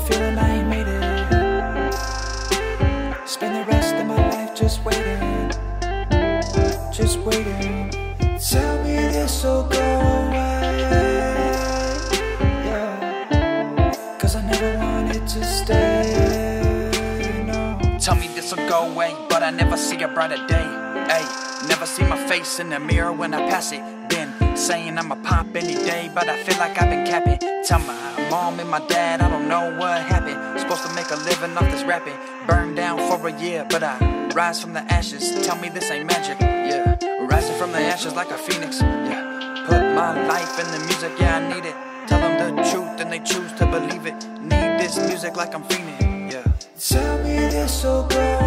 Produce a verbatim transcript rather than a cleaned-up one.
feeling I ain't made it. Spend the rest of my life just waiting, just waiting. Tell me this'll go away, yeah. Cause I never wanted to stay, no. Tell me this'll go away, but I never see a brighter day. Ay, never see my face in the mirror when I pass it. Been saying I'ma pop any day, but I feel like I've been capping. Tell my mom and my dad I don't know what happened. Supposed to make a living off this rapping. Burned down for a year, but I rise from the ashes. Tell me this ain't magic, yeah. Rising from the ashes like a phoenix, yeah. Put my life in the music, yeah, I need it. Tell them the truth and they choose to believe it. Need this music like I'm fiending, yeah. Tell me this'll go